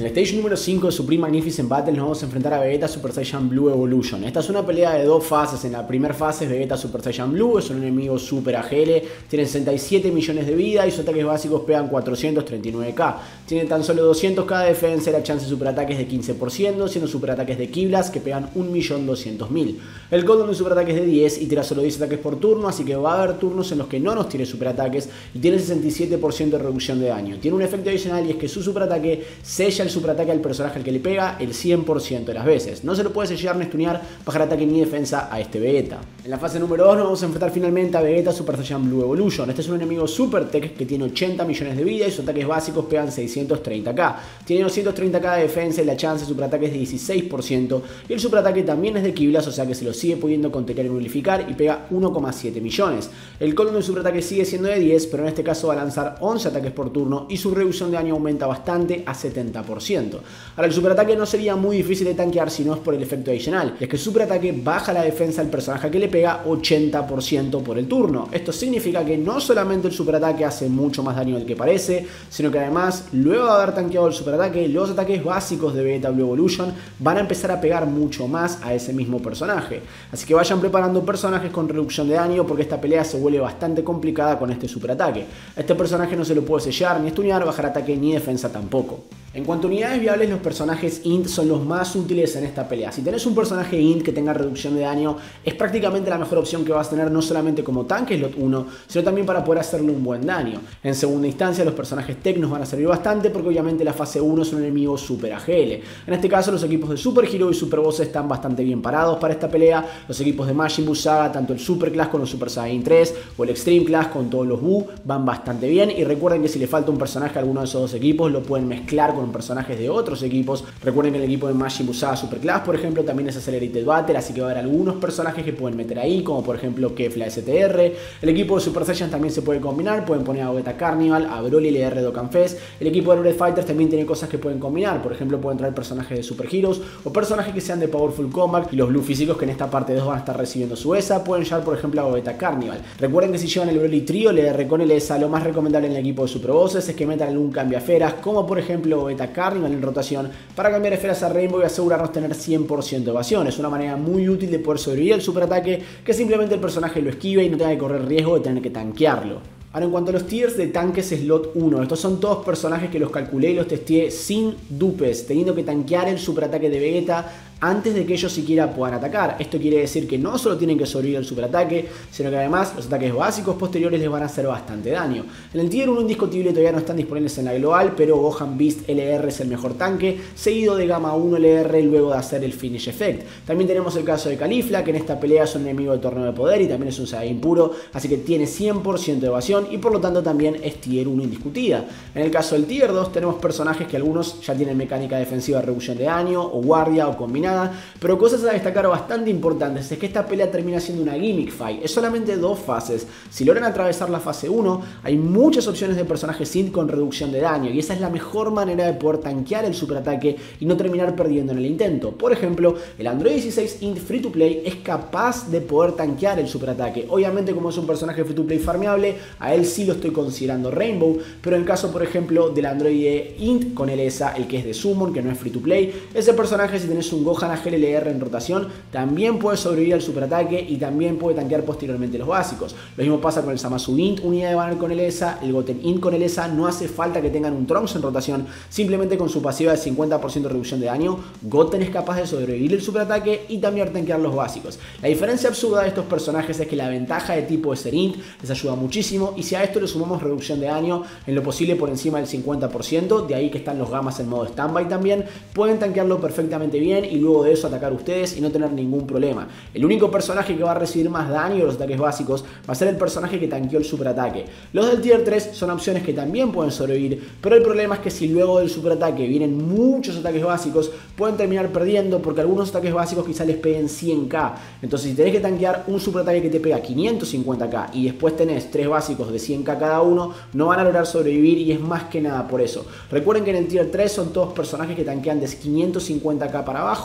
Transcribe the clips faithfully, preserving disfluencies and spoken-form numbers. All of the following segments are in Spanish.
En el stage número cinco de Supreme Magnificent Battle nos vamos a enfrentar a Vegeta Super Saiyan Blue Evolution. Esta es una pelea de dos fases. En la primera fase es Vegeta Super Saiyan Blue, es un enemigo super A G L, tiene sesenta y siete millones de vida y sus ataques básicos pegan cuatrocientos treinta y nueve K. Tiene tan solo doscientos K de defensa y la chance de superataques de quince por ciento, siendo superataques de Kiblas que pegan un millón doscientos mil. El cooldown de superataques es de diez y tira solo diez ataques por turno, así que va a haber turnos en los que no nos tire superataques y tiene sesenta y siete por ciento de reducción de daño. Tiene un efecto adicional y es que su superataque sella el superataque al personaje al que le pega el cien por ciento de las veces. No se lo puede sellar ni stunear, bajar ataque ni defensa a este Vegeta. En la fase número dos nos vamos a enfrentar finalmente a Vegeta Super Saiyan Blue Evolution. Este es un enemigo Super Tech que tiene ochenta millones de vida y sus ataques básicos pegan seiscientos treinta K. Tiene doscientos treinta K de defensa y la chance de superataque es de dieciséis por ciento y el superataque también es de Kiblas, o sea que se lo sigue pudiendo contener y nulificar y pega uno coma siete millones. El cooldown del superataque sigue siendo de diez, pero en este caso va a lanzar once ataques por turno y su reducción de daño aumenta bastante a setenta por ciento. Ahora, el superataque no sería muy difícil de tanquear si no es por el efecto adicional, es que el superataque baja la defensa del personaje que le pega ochenta por ciento por el turno. Esto significa que no solamente el superataque hace mucho más daño del que parece, sino que además, luego de haber tanqueado el superataque, los ataques básicos de Vegeta Blue Evolution van a empezar a pegar mucho más a ese mismo personaje. Así que vayan preparando personajes con reducción de daño porque esta pelea se vuelve bastante complicada con este superataque. A este personaje no se lo puede sellar ni stunear, bajar ataque ni defensa tampoco. En cuanto a unidades viables, los personajes int son los más útiles en esta pelea. Si tenés un personaje int que tenga reducción de daño, es prácticamente la mejor opción que vas a tener, no solamente como tanque slot uno, sino también para poder hacerle un buen daño. En segunda instancia, los personajes tech nos van a servir bastante porque obviamente la fase uno es un enemigo super A G L. En este caso, los equipos de Super Hero y Super Boss están bastante bien parados para esta pelea. Los equipos de Majin Buu Saga, tanto el Super Class con los Super Saiyan tres o el Extreme Class con todos los Buu, van bastante bien. Y recuerden que si le falta un personaje a alguno de esos dos equipos, lo pueden mezclar con personajes de otros equipos. Recuerden que el equipo de Majin Buu Saga Super Class, por ejemplo, también es Accelerated Battle, así que va a haber algunos personajes que pueden meter ahí, como por ejemplo Kefla S T R. El equipo de Super Saiyan también se puede combinar, pueden poner a Gogeta Carnival, a Broly L R Dokkan Fest. El equipo de Red Fighters también tiene cosas que pueden combinar, por ejemplo pueden traer personajes de Super Heroes o personajes que sean de Powerful Combat, y los Blue físicos que en esta parte dos van a estar recibiendo su E S A pueden llevar por ejemplo a Gogeta Carnival. Recuerden que si llevan el Broly Trio L R con el E S A, lo más recomendable en el equipo de Super Bosses es que metan algún cambiaferas, como por ejemplo Gogeta Carnival en rotación, para cambiar esferas a Rainbow y asegurarnos tener cien por ciento de evasión. Es una manera muy útil de poder sobrevivir al superataque, que simplemente el personaje lo esquive y no tenga que correr riesgo de tener que tanquearlo. Ahora, en cuanto a los tiers de tanques slot uno, estos son todos personajes que los calculé y los testé sin dupes, teniendo que tanquear el superataque de Vegeta antes de que ellos siquiera puedan atacar. Esto quiere decir que no solo tienen que sobrevivir al superataque, sino que además los ataques básicos posteriores les van a hacer bastante daño. En el tier uno indiscutible todavía no están disponibles en la global, pero Gohan Beast L R es el mejor tanque, seguido de Gamma uno L R luego de hacer el Finish Effect. También tenemos el caso de Caulifla, que en esta pelea es un enemigo de torneo de poder y también es un Saiyajin puro, así que tiene cien por ciento de evasión y por lo tanto también es tier uno indiscutida. En el caso del tier dos tenemos personajes que algunos ya tienen mecánica defensiva de reducción de daño, o guardia, o combinada, pero cosas a destacar bastante importantes es que esta pelea termina siendo una gimmick fight, es solamente dos fases. Si logran atravesar la fase uno, hay muchas opciones de personajes int con reducción de daño y esa es la mejor manera de poder tanquear el superataque y no terminar perdiendo en el intento. Por ejemplo, el Android dieciséis int free to play es capaz de poder tanquear el superataque. Obviamente, como es un personaje free to play farmeable, a él sí lo estoy considerando Rainbow, pero en el caso por ejemplo del Android int con el E S A, el que es de Summon, que no es free to play, ese personaje, si tenés un Gohan A G L R en rotación, también puede sobrevivir al superataque y también puede tanquear posteriormente los básicos. Lo mismo pasa con el Zamasu int, unidad de banner con el E S A, el Goten int con el E S A. No hace falta que tengan un Trunks en rotación, simplemente con su pasiva de cincuenta por ciento de reducción de daño, Goten es capaz de sobrevivir el superataque y también tanquear los básicos. La diferencia absurda de estos personajes es que la ventaja de tipo de ser int les ayuda muchísimo, y si a esto le sumamos reducción de daño en lo posible por encima del cincuenta por ciento, de ahí que están los gamas en modo standby también, pueden tanquearlo perfectamente bien y luego de eso atacar ustedes y no tener ningún problema. El único personaje que va a recibir más daño de los ataques básicos va a ser el personaje que tanqueó el superataque. Los del tier tres son opciones que también pueden sobrevivir, pero el problema es que si luego del superataque vienen muchos ataques básicos, pueden terminar perdiendo porque algunos ataques básicos quizás les peguen cien K. Entonces, si tenés que tanquear un superataque que te pega quinientos cincuenta K y después tenés tres básicos de cien K cada uno, no van a lograr sobrevivir, y es más que nada por eso. Recuerden que en el tier tres son todos personajes que tanquean de quinientos cincuenta K para abajo,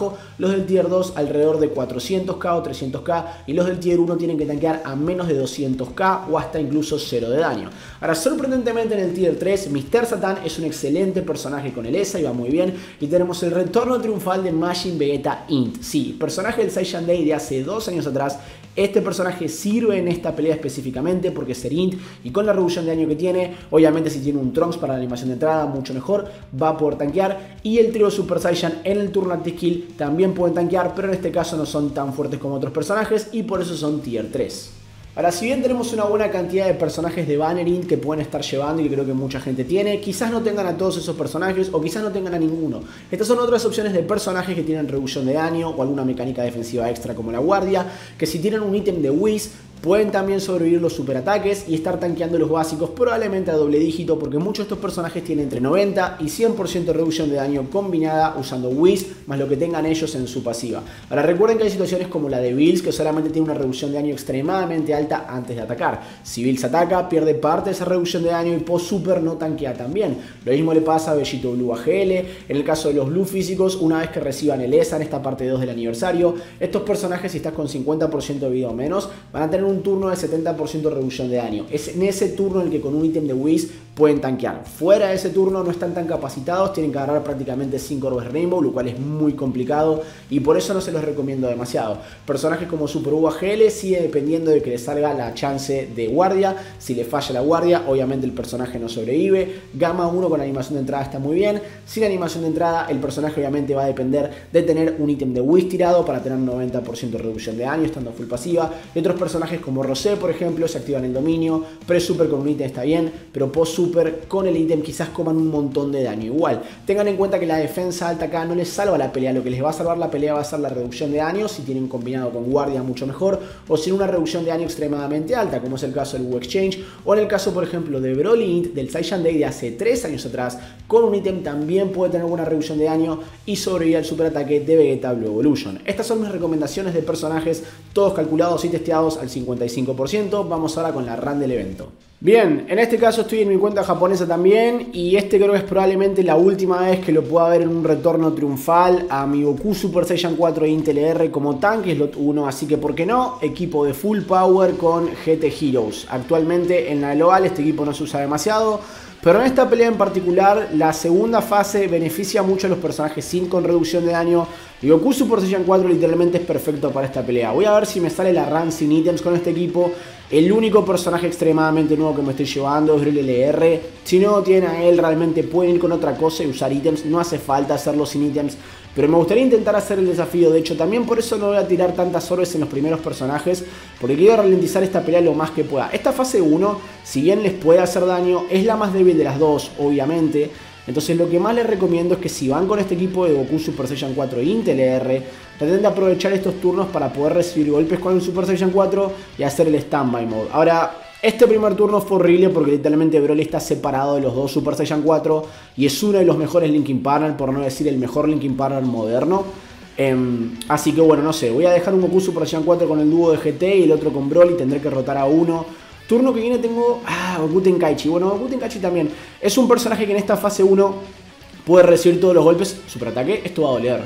abajo. Los del tier dos alrededor de cuatrocientos K o trescientos K y los del tier uno tienen que tanquear a menos de doscientos K o hasta incluso cero de daño. Ahora, sorprendentemente en el tier tres, mister Satan es un excelente personaje con el E S A y va muy bien. Y tenemos el retorno triunfal de Majin Vegeta Int. Sí, personaje del Saiyan Day de hace dos años atrás. Este personaje sirve en esta pelea específicamente porque es Int y con la reducción de daño que tiene, obviamente si tiene un Trunks para la animación de entrada, mucho mejor, va a poder tanquear. Y el trío Super Saiyan en el turno anti-skill también pueden tanquear, pero en este caso no son tan fuertes como otros personajes y por eso son tier tres. Ahora, si bien tenemos una buena cantidad de personajes de Banner Int que pueden estar llevando y creo que mucha gente tiene, quizás no tengan a todos esos personajes o quizás no tengan a ninguno. Estas son otras opciones de personajes que tienen reducción de daño o alguna mecánica defensiva extra como la guardia, que si tienen un ítem de Whis pueden también sobrevivir los superataques y estar tanqueando los básicos probablemente a doble dígito porque muchos de estos personajes tienen entre noventa y cien por ciento de reducción de daño combinada usando Whis más lo que tengan ellos en su pasiva. Ahora recuerden que hay situaciones como la de Bills que solamente tiene una reducción de daño extremadamente alta antes de atacar. Si Bills ataca pierde parte de esa reducción de daño y post super no tanquea también. Lo mismo le pasa a Vegito Blue a G L. En el caso de los Blue físicos, una vez que reciban el E S A en esta parte dos del aniversario, estos personajes si estás con cincuenta por ciento de vida o menos van a tener un turno de setenta por ciento de reducción de daño. Es en ese turno en el que con un ítem de Whis pueden tanquear. Fuera de ese turno no están tan capacitados, tienen que agarrar prácticamente cinco orbes Rainbow, lo cual es muy complicado y por eso no se los recomiendo demasiado. Personajes como Super U A G L sigue dependiendo de que le salga la chance de guardia. Si le falla la guardia, obviamente el personaje no sobrevive. Gamma uno con animación de entrada está muy bien. Sin animación de entrada, el personaje obviamente va a depender de tener un ítem de Whis tirado para tener noventa por ciento de reducción de daño estando full pasiva. Y otros personajes como Rosé, por ejemplo, se activan el dominio. Pre-super con un ítem está bien, pero post-super con el ítem quizás coman un montón de daño igual. Tengan en cuenta que la defensa alta acá no les salva la pelea. Lo que les va a salvar la pelea va a ser la reducción de daño, si tienen combinado con guardia mucho mejor, o sin una reducción de daño extremadamente alta, como es el caso del W Exchange, o en el caso, por ejemplo, de Broly Int del Saiyan Day de hace tres años atrás, con un ítem también puede tener buena reducción de daño y sobrevivir al superataque de Vegeta Blue Evolution. Estas son mis recomendaciones de personajes, todos calculados y testeados al cincuenta y cinco por ciento. Vamos ahora con la run del evento. Bien, en este caso estoy en mi cuenta japonesa también y este creo que es probablemente la última vez que lo pueda ver en un retorno triunfal a mi Goku Super Saiyan cuatro Int L R como tanque slot uno, así que por qué no, equipo de full power con G T Heroes. Actualmente en la global este equipo no se usa demasiado, pero en esta pelea en particular la segunda fase beneficia mucho a los personajes sin con reducción de daño y Goku Super Saiyan cuatro literalmente es perfecto para esta pelea. Voy a ver si me sale la run sin ítems con este equipo. El único personaje extremadamente nuevo que me estoy llevando es Broly L R. Si no tienen a él, realmente pueden ir con otra cosa y usar ítems. No hace falta hacerlo sin ítems. Pero me gustaría intentar hacer el desafío. De hecho, también por eso no voy a tirar tantas orbes en los primeros personajes. Porque quiero ralentizar esta pelea lo más que pueda. Esta fase uno, si bien les puede hacer daño, es la más débil de las dos, obviamente. Entonces lo que más les recomiendo es que si van con este equipo de Goku Super Saiyan cuatro Int L R, traten de aprovechar estos turnos para poder recibir golpes con el Super Saiyan cuatro y hacer el Standby Mode. Ahora, este primer turno fue horrible porque literalmente Broly está separado de los dos Super Saiyan cuatro y es uno de los mejores Linkin Partner, por no decir el mejor Linkin Partner moderno. Eh, así que bueno, no sé, voy a dejar un Goku Super Saiyan cuatro con el dúo de G T y el otro con Broly, tendré que rotar a uno. Turno que viene tengo ah, Goku Tenkaichi. Bueno, Goku Tenkaichi también es un personaje que en esta fase uno puede recibir todos los golpes. Superataque, esto va a doler.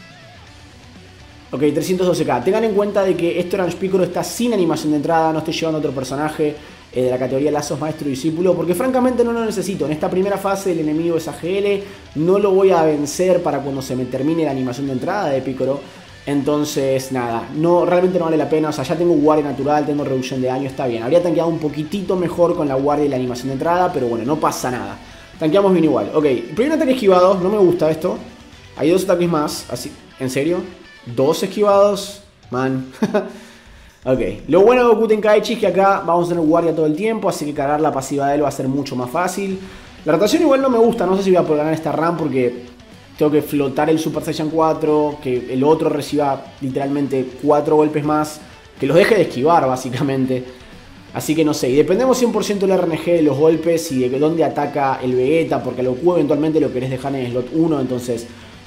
Ok, trescientos doce K. Tengan en cuenta de que este Orange Piccolo está sin animación de entrada. No estoy llevando otro personaje eh, de la categoría Lazos Maestro y Discípulo, porque francamente no lo necesito. En esta primera fase el enemigo es A G L. No lo voy a vencer para cuando se me termine la animación de entrada de Piccolo. Entonces, nada, no, realmente no vale la pena. O sea, ya tengo guardia natural, tengo reducción de daño, está bien. Habría tanqueado un poquitito mejor con la guardia y la animación de entrada, pero bueno, no pasa nada. Tanqueamos bien igual. Ok, primer ataque esquivado, no me gusta esto. Hay dos ataques más, así, ¿en serio? Dos esquivados, man. Ok, lo bueno de Goku Tenkaichi es que acá vamos a tener guardia todo el tiempo, así que cargar la pasiva de él va a ser mucho más fácil. La rotación igual no me gusta, no sé si voy a poder ganar esta run porque tengo que flotar el Super Saiyan cuatro, que el otro reciba literalmente cuatro golpes más, que los deje de esquivar básicamente. Así que no sé, y dependemos cien por ciento del R N G de los golpes y de dónde ataca el Vegeta, porque a lo Goku eventualmente lo querés dejar en el slot uno, entonces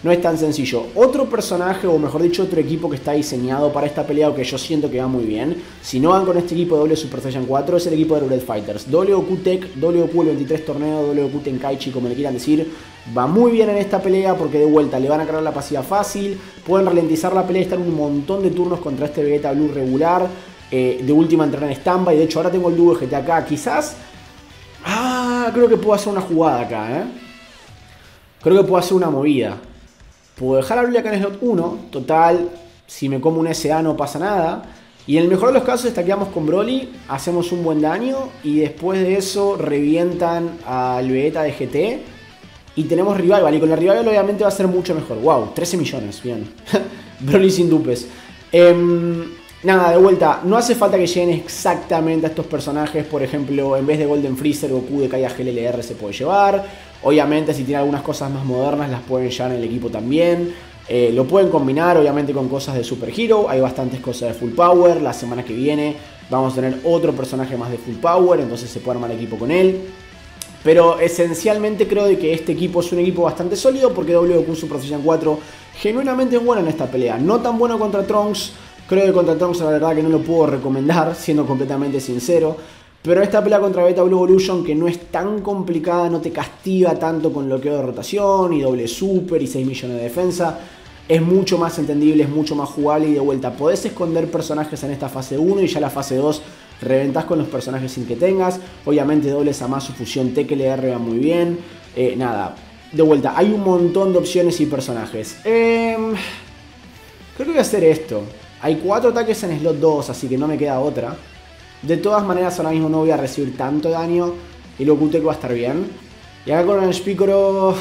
no es tan sencillo. Otro personaje, o mejor dicho, otro equipo que está diseñado para esta pelea, o que yo siento que va muy bien, si no van con este equipo de W Super Saiyan cuatro, es el equipo de Red Fighters. W Q Tech, W Q el veintitrés torneo, W Q Tenkaichi, como le quieran decir, va muy bien en esta pelea porque de vuelta le van a cargar la pasiva fácil, pueden ralentizar la pelea y estar un montón de turnos contra este Vegeta Blue regular. Eh, de última entrar en stand-by. De hecho, ahora tengo el dúo G T acá. Quizás... Ah, creo que puedo hacer una jugada acá, ¿eh? Creo que puedo hacer una movida. Puedo dejar a Broly acá en slot uno. Total, si me como un S A no pasa nada. Y en el mejor de los casos, estaqueamos con Broly, hacemos un buen daño y después de eso revientan al Vegeta de G T. Y tenemos Revival. Y con la Revival obviamente va a ser mucho mejor. Wow, trece millones, bien. Broly sin dupes. Eh... Nada, de vuelta, no hace falta que lleguen exactamente a estos personajes. Por ejemplo, en vez de Golden Freezer, Goku de Kaya G L L R se puede llevar. Obviamente, si tiene algunas cosas más modernas, las pueden llevar en el equipo también. Eh, lo pueden combinar, obviamente, con cosas de Super Hero. Hay bastantes cosas de Full Power. La semana que viene vamos a tener otro personaje más de Full Power, entonces se puede armar equipo con él. Pero esencialmente creo de que este equipo es un equipo bastante sólido porque W Q Super Saiyan cuatro genuinamente es bueno en esta pelea. No tan bueno contra Trunks. Creo que contra Trunks la verdad que no lo puedo recomendar, siendo completamente sincero. Pero esta pelea contra Vegeta Blue Evolution, que no es tan complicada, no te castiga tanto con bloqueo de rotación y doble super y seis millones de defensa, es mucho más entendible, es mucho más jugable y de vuelta. Podés esconder personajes en esta fase uno y ya la fase dos reventás con los personajes sin que tengas. Obviamente doble Zamasu fusión T K L R va muy bien. Eh, nada, de vuelta, hay un montón de opciones y personajes. Eh, creo que voy a hacer esto. Hay cuatro ataques en slot dos, así que no me queda otra. De todas maneras, ahora mismo no voy a recibir tanto daño. Y lo Q T va a estar bien. Y acá con el Piccolo...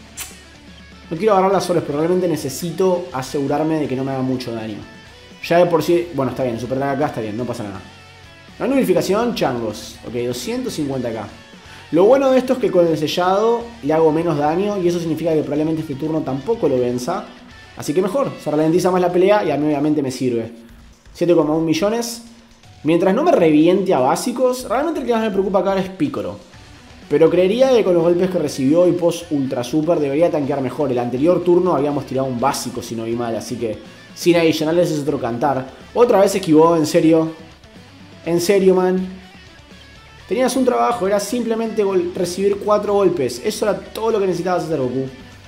No quiero agarrar las soles, pero realmente necesito asegurarme de que no me haga mucho daño. Ya de por sí... Bueno, está bien, super acá está bien, no pasa nada. La nulificación, changos. Ok, doscientos cincuenta K. Lo bueno de esto es que con el sellado le hago menos daño. Y eso significa que probablemente este turno tampoco lo venza. Así que mejor, se ralentiza más la pelea y a mí obviamente me sirve. siete coma uno millones. Mientras no me reviente a básicos, realmente el que más me preocupa acá es Piccolo. Pero creería que con los golpes que recibió y post ultra super debería tanquear mejor. El anterior turno habíamos tirado un básico si no vi mal, así que sin adicionales es otro cantar. Otra vez esquivó, en serio. En serio, man. Tenías un trabajo, era simplemente recibir cuatro golpes. Eso era todo lo que necesitabas hacer, Goku.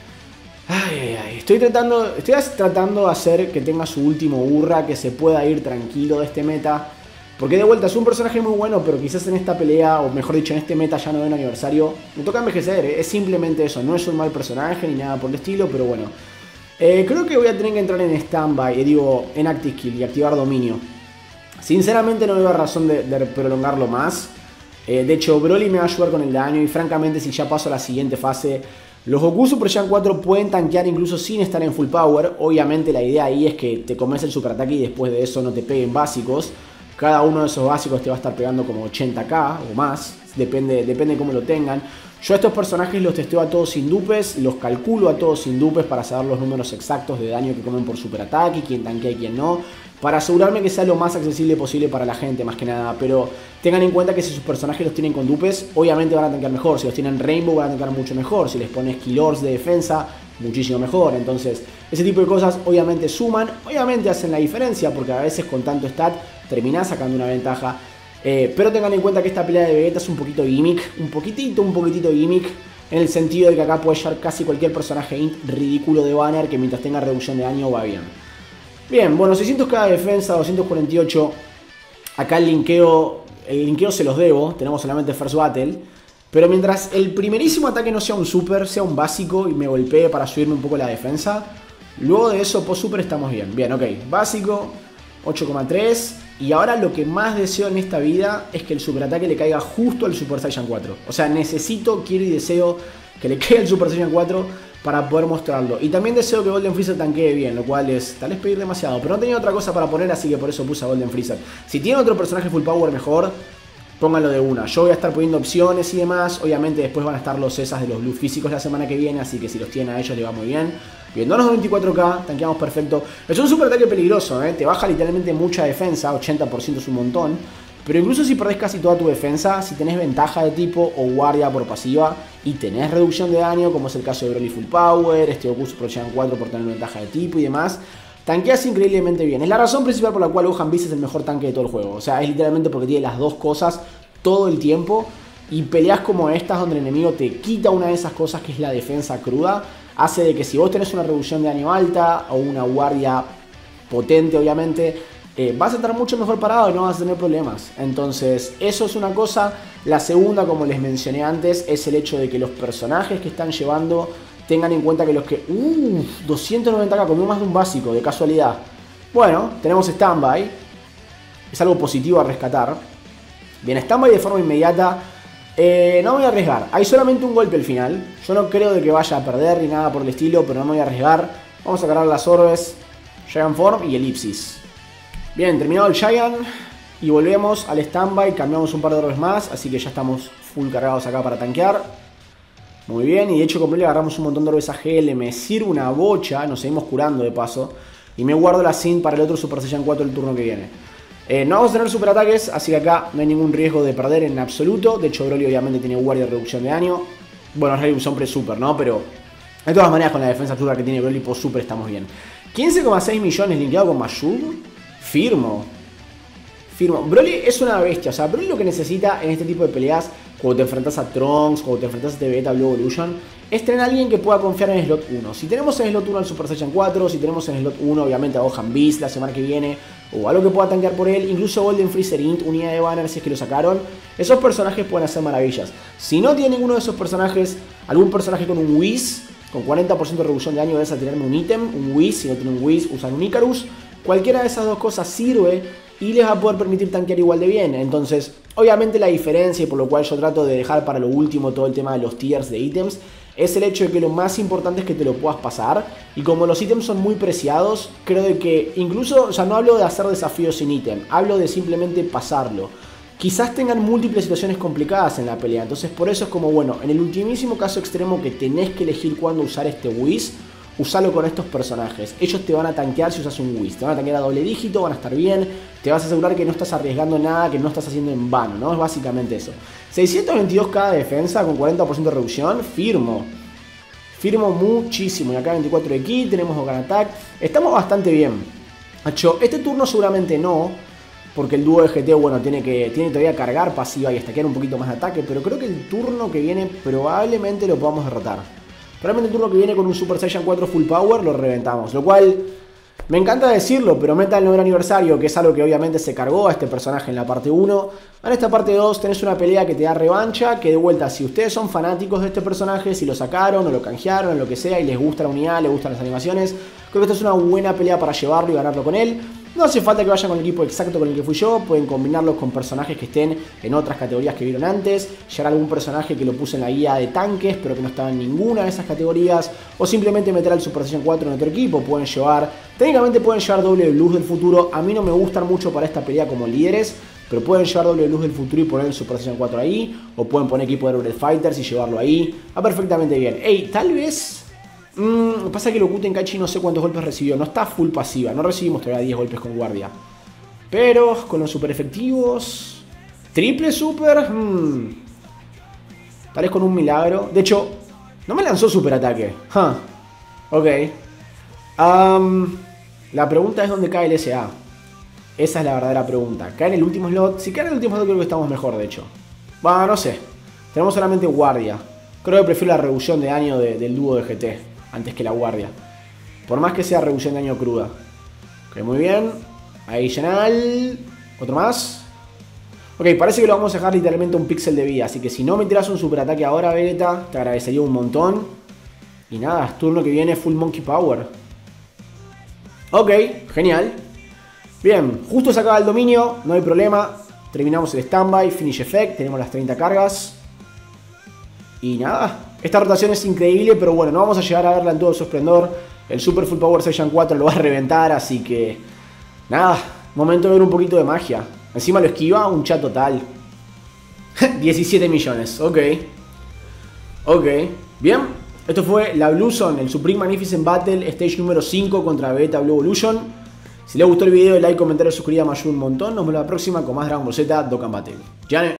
Ay, ay, ay. Estoy tratando, estoy tratando de hacer que tenga su último burra, que se pueda ir tranquilo de este meta. Porque de vuelta es un personaje muy bueno, pero quizás en esta pelea, o mejor dicho en este meta ya no ven aniversario, me toca envejecer. Es simplemente eso, no es un mal personaje ni nada por el estilo, pero bueno. Eh, creo que voy a tener que entrar en standby, eh, digo, en Active Skill y activar dominio. Sinceramente no veo razón de, de prolongarlo más. Eh, de hecho, Broly me va a ayudar con el daño y francamente si ya paso a la siguiente fase... Los Goku Super Saiyan cuatro pueden tanquear incluso sin estar en full power. Obviamente la idea ahí es que te comes el super ataque y después de eso no te peguen básicos. Cada uno de esos básicos te va a estar pegando como ochenta K o más. Depende, depende de cómo lo tengan. Yo a estos personajes los testeo a todos sin dupes. Los calculo a todos sin dupes para saber los números exactos de daño que comen por super ataque. Quién tanquea y quién no. Para asegurarme que sea lo más accesible posible para la gente, más que nada. Pero tengan en cuenta que si sus personajes los tienen con dupes, obviamente van a tanquear mejor. Si los tienen Rainbow, van a tanquear mucho mejor. Si les pones Killors de defensa, muchísimo mejor. Entonces, ese tipo de cosas obviamente suman. Obviamente hacen la diferencia, porque a veces con tanto stat terminás sacando una ventaja. Eh, pero tengan en cuenta que esta pelea de Vegeta es un poquito gimmick. Un poquitito, un poquitito gimmick. En el sentido de que acá puede llegar casi cualquier personaje int ridículo de banner que mientras tenga reducción de daño va bien. Bien, bueno, seiscientos K de defensa, doscientos cuarenta y ocho. Acá el linkeo, el linkeo se los debo, tenemos solamente First Battle. Pero mientras el primerísimo ataque no sea un super, sea un básico y me golpee para subirme un poco la defensa, luego de eso, post super estamos bien. Bien, ok, básico, ocho coma tres. Y ahora lo que más deseo en esta vida es que el super ataque le caiga justo al Super Saiyan cuatro. O sea, necesito, quiero y deseo que le caiga el Super Saiyan cuatro para poder mostrarlo. Y también deseo que Golden Freezer tanquee bien, lo cual es tal vez pedir demasiado. Pero no tenía otra cosa para poner, así que por eso puse a Golden Freezer. Si tiene otro personaje full power mejor, pónganlo de una. Yo voy a estar poniendo opciones y demás. Obviamente después van a estar los esas de los blue físicos la semana que viene, así que si los tienen a ellos les va muy bien. Bien, donos de veinticuatro K, tanqueamos perfecto. Es un super ataque peligroso, ¿eh? Te baja literalmente mucha defensa, ochenta por ciento es un montón. Pero incluso si perdés casi toda tu defensa, si tenés ventaja de tipo o guardia por pasiva y tenés reducción de daño, como es el caso de Broly Full Power, este Goku Super Saiyan cuatro por tener ventaja de tipo y demás, tanqueas increíblemente bien. Es la razón principal por la cual Gohan Beast es el mejor tanque de todo el juego. O sea, es literalmente porque tiene las dos cosas todo el tiempo. Y peleas como estas donde el enemigo te quita una de esas cosas que es la defensa cruda, hace de que si vos tenés una reducción de daño alta o una guardia potente obviamente, eh, vas a estar mucho mejor parado y no vas a tener problemas. Entonces eso es una cosa. La segunda, como les mencioné antes, es el hecho de que los personajes que están llevando tengan en cuenta que los que... Uh, doscientos noventa k, comió más de un básico, de casualidad. Bueno, tenemos standby, es algo positivo a rescatar. Bien, standby de forma inmediata. Eh, no me voy a arriesgar, hay solamente un golpe al final. Yo no creo de que vaya a perder ni nada por el estilo, pero no me voy a arriesgar. Vamos a cargar las orbes, Giant Form y Elipsis. Bien, terminado el Giant y volvemos al standby, cambiamos un par de orbes más, así que ya estamos full cargados acá para tanquear. Muy bien, y de hecho como le agarramos un montón de orbes a G L, me sirve una bocha, nos seguimos curando de paso. Y me guardo la Synth para el otro Super Saiyan cuatro el turno que viene. Eh, no vamos a tener super ataques, así que acá no hay ningún riesgo de perder en absoluto. De hecho, Broly obviamente tiene guardia de reducción de daño. Bueno, es reducción pre-super, ¿no? Pero de todas maneras, con la defensa absurda que tiene Broly post-super estamos bien. quince coma seis millones linkeado con Mayug. Firmo. Firmo. Broly es una bestia. O sea, Broly lo que necesita en este tipo de peleas, cuando te enfrentas a Trunks, cuando te enfrentas a este Vegeta Blue Evolution, es tener a alguien que pueda confiar en el slot uno. Si tenemos en el slot uno al Super Saiyan cuatro, si tenemos en el slot uno obviamente a Gohan Beast la semana que viene, o algo que pueda tanquear por él, incluso Golden Freezer Int, unidad de banner si es que lo sacaron, esos personajes pueden hacer maravillas. Si no tiene ninguno de esos personajes, algún personaje con un Whis, con cuarenta por ciento de reducción de daño, vas a tirarme un ítem, un Whis. Si no tiene un Whis, usan un Icarus. Cualquiera de esas dos cosas sirve y les va a poder permitir tanquear igual de bien. Entonces, obviamente la diferencia, y por lo cual yo trato de dejar para lo último todo el tema de los tiers de ítems, es el hecho de que lo más importante es que te lo puedas pasar. Y como los ítems son muy preciados, creo de que incluso, o sea, no hablo de hacer desafíos sin ítem, hablo de simplemente pasarlo. Quizás tengan múltiples situaciones complicadas en la pelea, entonces por eso es como, bueno, en el ultimísimo caso extremo que tenés que elegir cuándo usar este Whis, usalo con estos personajes. Ellos te van a tanquear si usas un Whis, te van a tanquear a doble dígito, van a estar bien, te vas a asegurar que no estás arriesgando nada, que no estás haciendo en vano, ¿no? Es básicamente eso. seiscientos veintidós k de defensa con cuarenta por ciento de reducción, firmo. Firmo muchísimo. Y acá veinticuatro de ki, tenemos Dokkan Attack. Estamos bastante bien. Hacho, este turno seguramente no, porque el dúo de G T, bueno, tiene que tiene todavía cargar pasiva y stackear un poquito más de ataque, pero creo que el turno que viene probablemente lo podamos derrotar. Probablemente el turno que viene con un Super Saiyan cuatro Full Power lo reventamos, lo cual me encanta decirlo, pero meta el noveno aniversario, que es algo que obviamente se cargó a este personaje en la parte uno. En esta parte dos tenés una pelea que te da revancha, que de vuelta, si ustedes son fanáticos de este personaje, si lo sacaron o lo canjearon o lo que sea y les gusta la unidad, les gustan las animaciones, creo que esta es una buena pelea para llevarlo y ganarlo con él. No hace falta que vayan con el equipo exacto con el que fui yo, pueden combinarlos con personajes que estén en otras categorías que vieron antes, llevar algún personaje que lo puse en la guía de tanques pero que no estaba en ninguna de esas categorías, o simplemente meter al Super Saiyan cuatro en otro equipo. Pueden llevar, técnicamente pueden llevar doble Blues del futuro, a mí no me gustan mucho para esta pelea como líderes, pero pueden llevar doble Blues del futuro y poner el Super Saiyan cuatro ahí, o pueden poner equipo de Rebel Fighters y llevarlo ahí, va perfectamente bien. Ey, tal vez... Mmm, pasa que Goku Tenkaichi no sé cuántos golpes recibió, no está full pasiva, no recibimos todavía diez golpes con guardia. Pero con los super efectivos, triple super, mmm, tal vez con un milagro. De hecho, no me lanzó super ataque. Huh. Ok. Um, la pregunta es dónde cae el S A. Esa es la verdadera pregunta. ¿Cae en el último slot? Si cae en el último slot creo que estamos mejor, de hecho. Bueno, no sé. Tenemos solamente guardia. Creo que prefiero la reducción de daño de, del dúo de G T antes que la guardia. Por más que sea reducción de daño cruda. Ok, muy bien. Adicional. Otro más. Ok, parece que lo vamos a dejar literalmente un píxel de vida. Así que si no me tiras un super ataque ahora, Vegeta, te agradecería un montón. Y nada, turno que viene full Monkey Power. Ok, genial. Bien, justo se acaba el dominio, no hay problema. Terminamos el standby, finish effect, tenemos las treinta cargas. Y nada, esta rotación es increíble, pero bueno, no vamos a llegar a verla en todo su esplendor. El Super Full Power Saiyan cuatro lo va a reventar, así que... nada, momento de ver un poquito de magia. Encima lo esquiva, un chat total. diecisiete millones, ok. Ok, bien. Esto fue la Blue Zone, el Supreme Magnificent Battle, stage número cinco contra Vegeta Blue Evolution. Si les gustó el video, like, comentario, suscribir me ayuda un montón. Nos vemos la próxima con más Dragon Ball Z Dokkan Battle. ¡Ya!